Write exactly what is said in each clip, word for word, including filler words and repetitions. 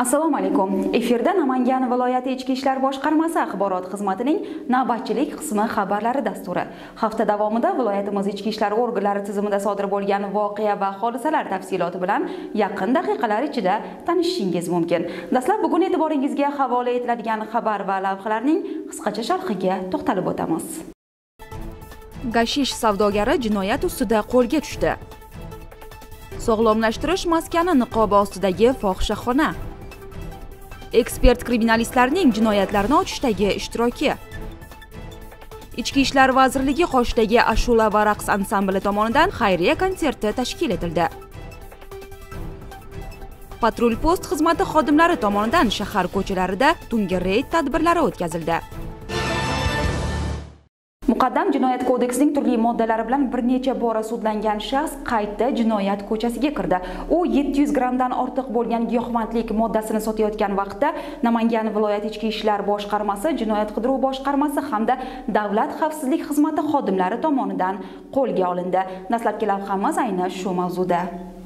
Assalomu alaykum. Efirda Namangan viloyati Ichki ishlar boshqarmasi axborot xizmatining navbatchilik qismi xabarlari dasturi. Hafta davomida viloyatimiz ichki ishlar organlari tizimida sodir bo'lgan voqea va hodisalar tafsiloti bilan yaqin daqiqalar ichida tanishishingiz mumkin. Dastlab bugun e'tiboringizga havola etiladigan xabar va lavhalarning qisqacha sharhiga to'xtalib o'tamiz. Gashish savdogari jinoyat ustida qo'lga tushdi. Sog'lomlashtirish maskani niqobi ostidagi fohishaxona. Ekspert kriminalistlarning jinoyatlarni ochishdagi ishtiroki. Ichki ishlar vazirligi qoshidagi ashula va raqs ansambli tomonidan xayriya konserti tashkil etildi. Patrul post xizmati xodimlari tomonidan shahar ko'chalarida tungi reyd tadbirlari o'tkazildi. Muqaddam jinoyat kodeksining turli moddalari bilan bir necha bora sudlangan shaxs qayta jinoyat ko'chasiga kirdi. U yetti yuz grammdan ortiq bo'lgan giyohvandlik moddasini sotayotgan vaqtda Namangan viloyat ichki ishlar boshqarmasi, jinoyat qidiruv boshqarmasi hamda davlat xavfsizlik xizmati xodimlari tomonidan qo'lga olindi. Dastlabki lavhamiz ayni shu mavzuda.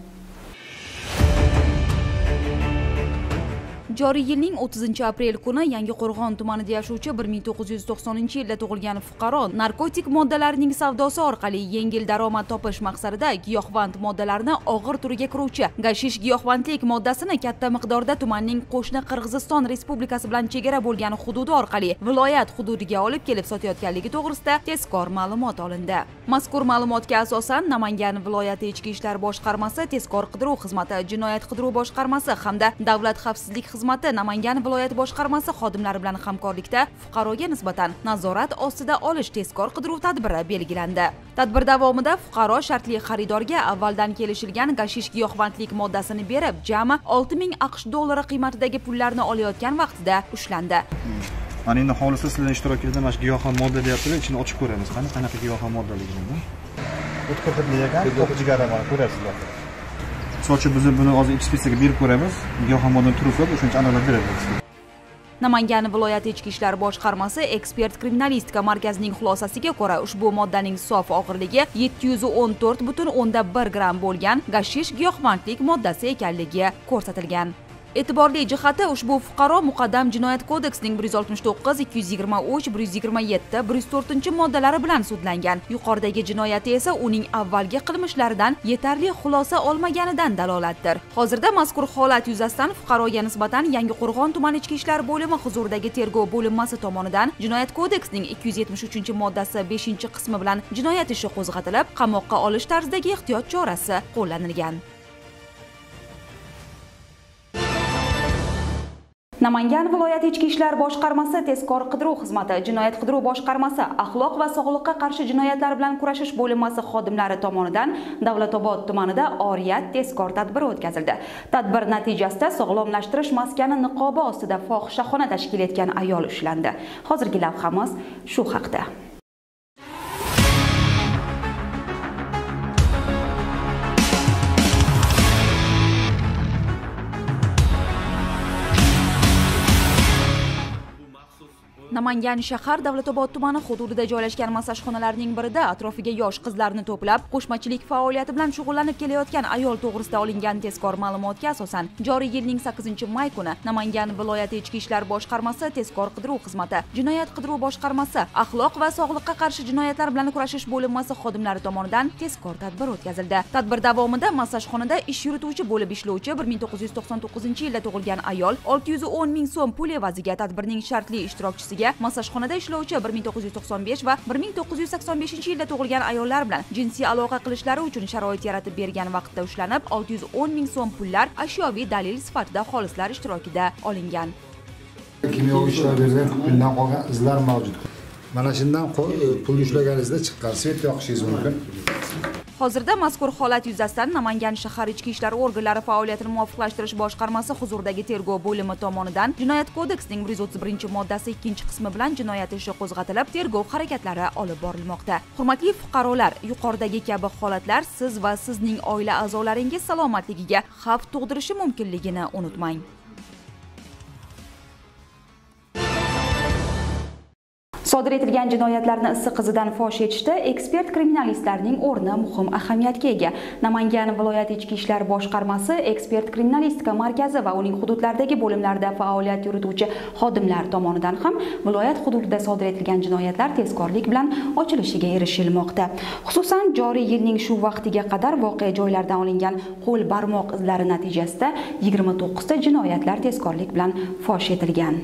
Joriy yilning o'ttizinchi aprel kuni Yangiqo'rg'on tumanida yashovchi bir ming to'qqiz yuz to'qsoninchi yilda tug'ilgan fuqaro narkotik moddalarning savdosi orqali yengil daromad topish maqsadida giyohvand moddalarni og'ir turiga kiruvchi gashish giyohvandlik moddasini katta miqdorda tumanning qo'shni Qirg'iziston Respublikasi bilan chegara bo'lgan hududi orqali viloyat hududiga olib kelib sotayotganligi to'g'risida tezkor ma'lumot olindi. Mazkur ma'lumotga asosan Namangan viloyati ichki ishlar boshqarmasi, tezkor qidiruv xizmati, jinoyat qidiruv boshqarmasi hamda davlat xavfsizlik xizmati Namangan viloyat boshqarmasi xodimlari bilan hamkorlikda fuqaroga nisbatan nazorat ostida olish tezkor qidiruv tadbiri belgilandi. Tadbir davomida fuqaro shartli xaridorga avvaldan kelishilgan gashish giyohvandlik moddasini berib, jami olti ming aqsh dollari qiymatidagi pullarni olayotgan vaqtida ushlandi. Mana endi hovlisida sizlar ishtirokingizda mana shu giyohvand modda deyaptilar, ichini ochib ko'ramiz. Qani qanaqa giyohvand moddaligini. O'tkir hidli ekan, to'q jigara bor, ko'rasizlar. Sochi biz buni hozir ekspertizaga berib ko'ramiz. Giyohvand moddaning turi ko'p, o'shuncha aniqlab beramiz. Namangan viloyati ichki ishlar boshqarmasi ekspert kriminalistika markazining xulosasiga ko'ra, ushbu moddaning sof og'irligi yetti yuz o'n to'rt butun o'nda bir gramm bo'lgan gashish giyohvandlik moddasi ekanligi ko'rsatilgan. E'tiborli jihati, ushbu fuqaro Muqaddam jinoyat kodeksining bir yuz oltmish to'qqiz, ikki yuz yigirma uch, bir yuz yigirma yetti, bir yuz to'rtinchi moddalari bilan sudlangan. Yuqoridagi jinoyati esa uning avvalgi qilmishlaridan yetarli xulosa olmaganidan dalolatdir. Hozirda mazkur holat yuzasidan fuqaroga nisbatan Yangiqo'rg'on tuman ichki ishlar bo'limi huzuridagi tergov bo'linmasi tomonidan jinoyat kodeksining ikki yuz yetmish uchinchi moddasi beshinchi qismi bilan jinoyat ishi qo'zg'atilib, qamoqqa olish tarzidagi ehtiyot chorasi qo'llanilgan. Namangan viloyati ichki ishlar boshqarmasi, tezkor qidiruv xizmati, jinoyat qidiruv boshqarmasi, axloq va sog'liqqa qarshi jinoyatlar bilan kurashish bo'linmasi xodimlari tomonidan Davlatobod tumanida oriyat tezkor tadbiri o'tkazildi. Tadbir natijasida sog'lomlashtirish maskani niqobi ostida fohishaxona tashkil etgan ayol ushlandi. Hozirgi lavhamiz shu haqda. Namangan shahar Davlatobod tumani hududida joylashgan massajxonalarning birida atrofiga yosh qizlarni to'plab, qo'shmachilik faoliyati bilan shug'ullanib kelayotgan ayol to'g'risida olingan tezkor ma'lumotga asosan, joriy yilning sakkizinchi may kuni Namangan viloyati ichki ishlar boshqarmasi, tezkor qidiruv xizmati, jinoyat qidiruv boshqarmasi, axloq va sog'liqqa qarshi jinoyatlar bilan kurashish bo'linmasi xodimlari tomonidan tezkor tadbir o'tkazildi. Tadbir davomida massajxonada ish yurituvchi bo'lib ishlovchi bir ming to'qqiz yuz to'qson to'qqizinchi yilda tug'ilgan ayol olti yuz o'n ming so'm pul evaziga tadbirning shartli ishtirokchisiga massajxonada ishlovchi bir ming to'qqiz yuz to'qson besh va bir ming to'qqiz yuz sakson beshinchi yilda tug'ilgan ayollar bilan jinsiy aloqa qilishlari uchun sharoit yaratib bergan vaqtda ushlanib, olti yuz o'n ming so'm pullar ashyoviy dalil sifatida xolislar ishtirokida olingan. Kimyoviy ishlar bergan puldan qolgan izlar mavjud. Mana shundan pul ushlaganingizda chiqqan svet yoqishingiz mumkin. Hozirda mazkur holat yuzasidan Namangan shahar ichki ishlar organlari faoliyatini muvofiqlashtirish boshqarmasi huzuridagi tergov bo'limi tomonidan jinoyat kodeksining bir yuz o'ttiz birinchi moddasi ikkinchi qismi bilan jinoyat ishi qo'zg'atilib, tergov harakatlari olib borilmoqda. Hurmatli fuqarolar, yuqoridagi kabi holatlar siz va sizning oila a'zolaringiz salomatligiga xavf tug'dirishi mumkinligini unutmang. Sodir etilgan jinoyatlarni issiq izidan fosh etishda ekspert kriminalistlarning o'rni muhim ahamiyatga ega. Namangan viloyat ichki ishlar boshqarmasi ekspert kriminalistika markazi va uning hududlaridagi bo'limlarda faoliyat yurituvchi xodimlar tomonidan ham viloyat hududida sodir etilgan jinoyatlar tezkorlik bilan ochilishiga erishilmoqda. Xususan, joriy yilning shu vaqtiga qadar voqea joylaridan olingan qo'l barmoq izlari natijasida yigirma to'qqiz ta jinoyatlar tezkorlik bilan fosh etilgan.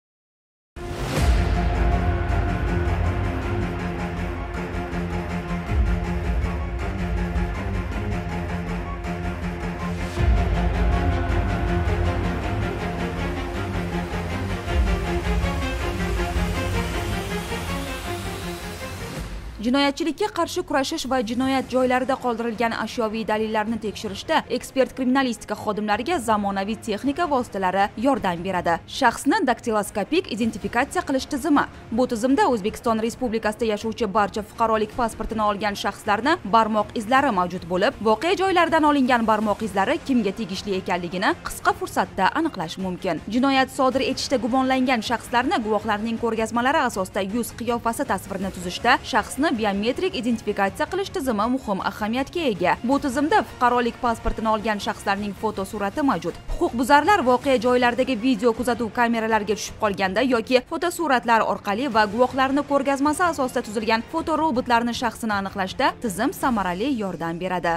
Jinoyatchilikka qarshi kurashish va jinoyat joylarida qoldirilgan ashyoviy dalillarni tekshirishda ekspert kriminalistika xodimlariga zamonaviy texnika vositalari yordam beradi. Shaxsni daktiloskopik identifikatsiya qilish tizimi. Bu tizimda O'zbekiston Respublikasida yashovchi barcha fuqarolik pasportini olgan shaxslarni barmoq izlari mavjud bo'lib, voqea joylaridan olingan barmoq izlari kimga tegishli ekanligini qisqa fursatda aniqlash mumkin. Jinoyat sodir etishda gumonlangan shaxslarni guvohlarning ko'rgazmalari asosida yuz qiyofasi tasvirini tuzishda shaxsni biometrik identifikatsiya qilish tizimi muhim ahamiyatga ega. Bu tizimda fuqarolik pasportini olgan shaxslarning foto surati mavjud. Huquqbuzarlar voqea joylaridagi video kuzatuv kameralariga tushib qolganda yoki fotosuratlar orqali va guvohlarning ko'rgazmasi asosida tuzilgan fotorobotlarning shaxsini aniqlashda tizim samarali yordam beradi.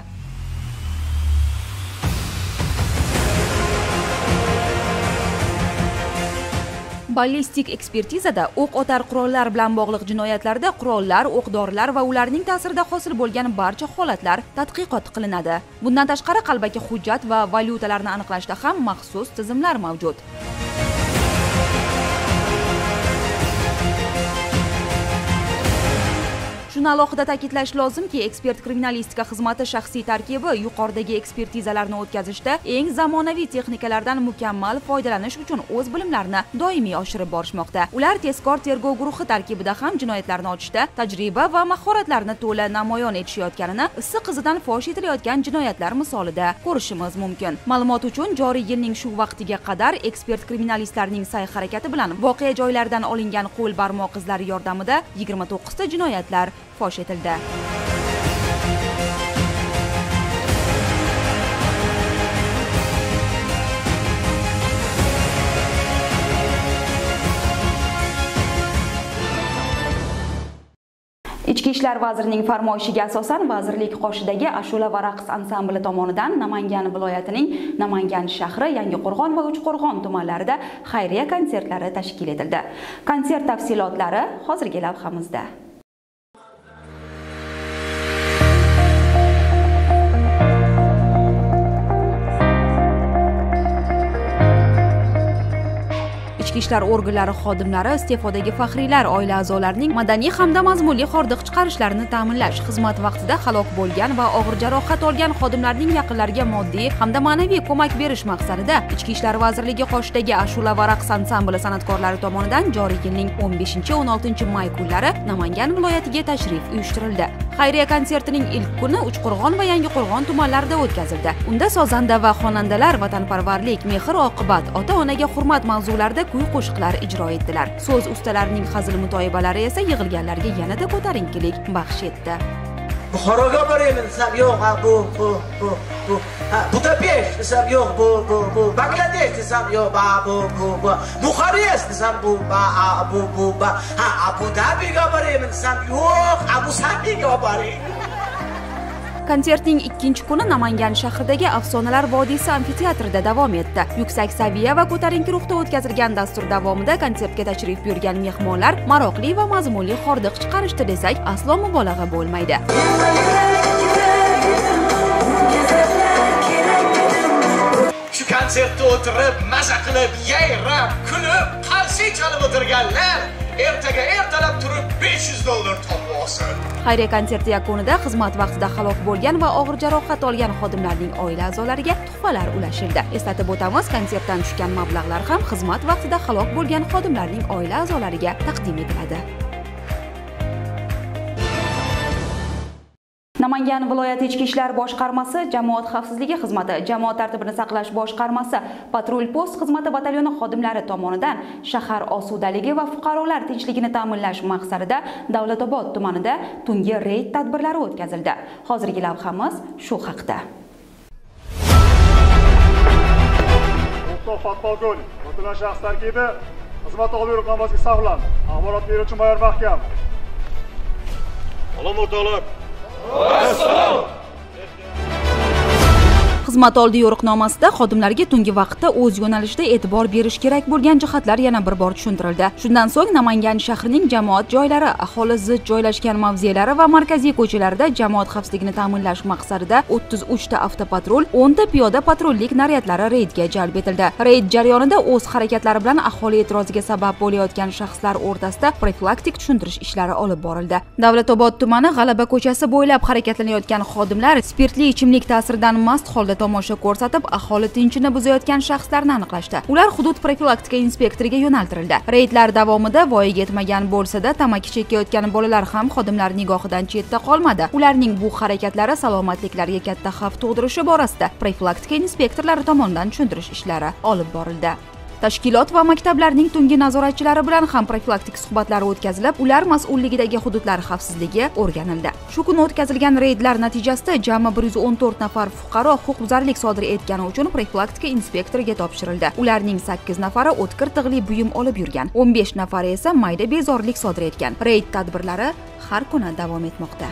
Ballistik ekspertizada o'q otar qurollar bilan bog'liq jinoyatlarda qurollar, o'q-dorilar va ularning ta'sirida hosil bo'lgan barcha holatlar tadqiqot qilinadi. Bundan tashqari qalbaki hujjat va valyutalarni aniqlashda ham maxsus tizimlar mavjud. Shuni alohida ta'kidlash lozimki, ekspert kriminalistika xizmati shaxsiy tarkibi yuqoridagi ekspertizalarni o'tkazishda eng zamonaviy texnikalardan mukammal foydalanish uchun o'z bilimlarini doimiy oshirib borishmoqda. Ular tezkor tergov guruhi tarkibida ham jinoyatlarni ochishda tajriba va mahoratlarni to'la namoyon etishayotganini issiq izidan fosh etilayotgan jinoyatlar misolida ko'rishimiz mumkin. Ma'lumot uchun, joriy yilning shu vaqtiga qadar ekspert kriminalistlarning sa'y-harakati bilan voqea joylaridan olingan qo'l barmoq izlari yordamida yigirma to'qqiz ta jinoyatlar fosh etildi. Ichki ishlar vazirining farmoyishiga asosan vazirlik qoshidagi ashula va raqs ansambli tomonidan Namangan viloyatining Namangan shahri, Yangiqo'rg'on va Uchqo'rg'on tumanlarida xayriya konsertlari tashkil etildi. Konsert tafsilotlari hozirgi lavhamizda. Ichki ishlar organlari xodimlari iste'fodagi faxriylar oila a'zolarining madaniy hamda mazmunli hordiq chiqarishlarini ta'minlash, xizmat vaqtida halok bo'lgan va og'ir jarohat olgan xodimlarning yaqinlariga moddiy hamda ma'naviy ko'mak berish maqsadida Ichki ishlar vazirligi qoshidagi ashula va raqs ansambli san'atkorlari tomonidan joriy yilning o'n beshinchi o'n oltinchi may kunlari Namangan viloyatiga tashrif uyushtirildi. Xayriya konsertining ilk kuni Uchqo'rg'on va Yangiqo'rg'on tumanlarida o'tkazildi. Unda sozanda va xonandalar vatanparvarlik, mehr-oqibat, ota-onaga hurmat mavzularida kuy-qo'shiqlar ijro etdilar. So'z ustalarining hazil mutoyibalari esa yig'ilganlarga yanada ko'tarinkilik baxsh etdi. Buxoroga boraymi desam, yo'q, ha bu bu bu bu. Budapesht desam, yo'q, bu bu bu. Bangladesh desam, yo'q, ba bu bu bu. Buxarest desam, bu ba bu bu ba. Ha Abu Dhabiga boraymi desam, yo'q, Abu Sabiga boraymi. Konsertning ikkinchi kuni Namangan shahridagi Afsonalar vodiysi amfiteatrida davom etdi. Yuksak saviya va ko'tarinki ruhda o'tkazilgan dastur davomida konsertga tashrif buyurgan mehmonlar maroqli va mazmunli hordiq chiqarishdi desak, aslo mubolag'a bo'lmaydi. Shu konsertda o'tirib, maza qilib, yayrab, kulib, qarshi chalib o'tirganlar ertaga ertalab turib besh yuz dollar topib olsin. Xayriya konserti yakunida xizmat vaqtida halok bo'lgan va og'ir jarohat olgan xodimlarning oila a'zolariga tuhfalar ulashildi. Eslatib o'tamiz, konsertdan tushgan mablag'lar ham xizmat vaqtida halok bo'lgan xodimlarning oila a'zolariga taqdim etiladi. Namangan viloyati ichki ishlar boshqarmasi, jamoat xavfsizligi xizmati, jamoat tartibini saqlash boshqarmasi, patrul post xizmati batalyoni xodimlari tomonidan shahar osudaligi va fuqarolar tinchligini ta'minlash maqsadida Davlatobod tumanida tungi reyd tadbirlari o'tkazildi. Hozirgi lavhamiz shu haqda. O'rtoq Fatmogul, o'tilan shaxs tarkibi xizmat olib namozga saqlandi. Axborot beruvchi mayor mahkam. Salom o'rtoqlar. Assalom. Xizmat oldi yo'riqnomasida xodimlarga tungi vaqtda o'z yo'nalishida e'tibor berish kerak bo'lgan jihatlar yana bir bor tushuntirildi. Shundan so'ng Namangan shahrining jamoat joylari, aholi zich joylashgan mavzelari va markaziy ko'chalarida jamoat xavfsizligini ta'minlash maqsadida o'ttiz uch ta avtopatrul, o'n ta piyoda patrullik naryadlari reydga jalb etildi. Reyd jarayonida o'z harakatlari bilan aholi e'tiroziga sabab bo'layotgan shaxslar o'rtasida profilaktik tushuntirish ishlari olib borildi. Davlatobod tumani G'alaba ko'chasi bo'ylab harakatlanayotgan xodimlar spirtli ichimlik ta'siridan mast holda tomosha ko'rsatib, aholi tinchini buzayotgan shaxslarni aniqlashdi. Ular hudud profilaktika inspektoriga yo'naltirildi. Reydlar davomida voyaga yetmagan bo'lsa-da, tamaki chekayotgan bolalar ham xodimlar nigohidan chetda qolmadi. Ularning bu harakatlari salomatliklariga katta xavf tug'dirishi borasida profilaktika inspektorlari tomonidan tushuntirish ishlari olib borildi. Tashkilot va maktablarning tungi nazoratchilari bilan ham profilaktik suhbatlari o'tkazilib, ular mas'ulligidagi hududlar xavfsizligi o'rganildi. Shu kuni o'tkazilgan reydlar natijasida jami bir yuz o'n to'rt nafar fuqaro huquqbuzarlik sodir etgani uchun profilaktika inspektoriga topshirildi. Ularning sakkiz nafari o'tkir tig'li buyum olib yurgan, o'n besh nafari esa mayda bezorilik sodir etgan. Reyd tadbirlari har kuni davom etmoqda.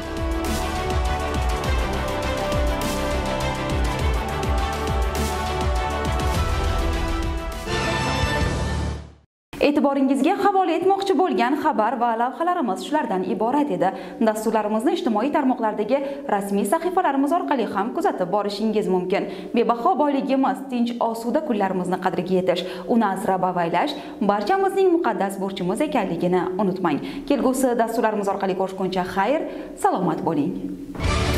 E'tiboringizga havola etmoqchi bo'lgan xabar va lavhalarimiz shulardan iborat edi. Dasturlarimizni ijtimoiy tarmoqlardagi rasmiy sahifalarimiz orqali ham kuzatib borishingiz mumkin. Bebaho boyligimiz tinch osuda kunlarimizni qadriga yetish, uni asrab avaylash barchamizning muqaddas burchimiz ekanligini unutmang. Kelgusi dasturlarimiz orqali ko'rishguncha xayr, salomat bo'ling.